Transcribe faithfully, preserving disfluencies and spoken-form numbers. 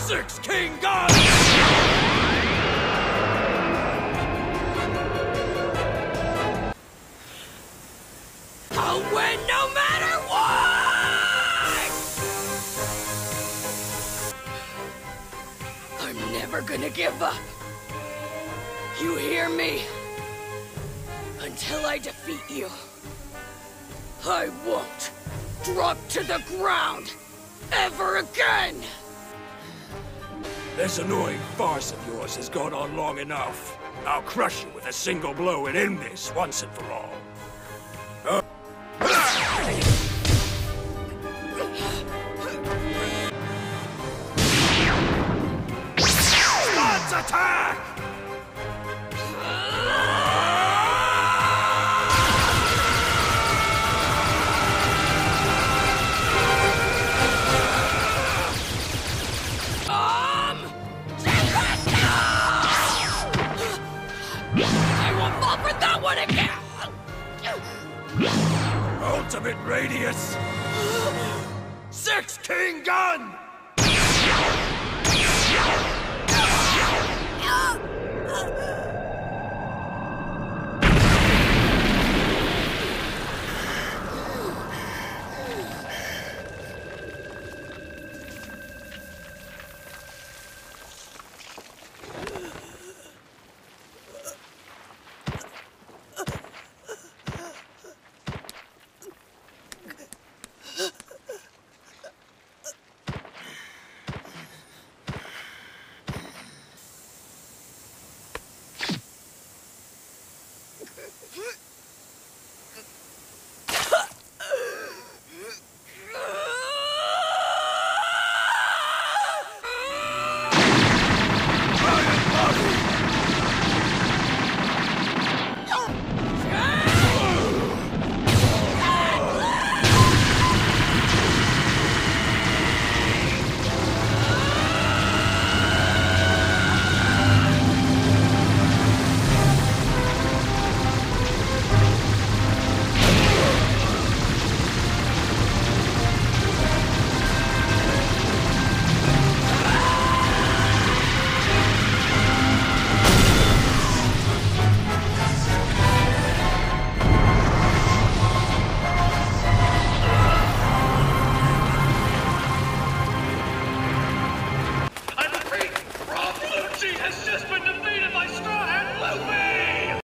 Six King Gun! I'll win no matter what! I'm never gonna give up. You hear me? Until I defeat you, I won't drop to the ground ever again! This annoying farce of yours has gone on long enough. I'll crush you with a single blow and end this once and for all. Uh Let's attack! Ultimate Radius! Six King Gun!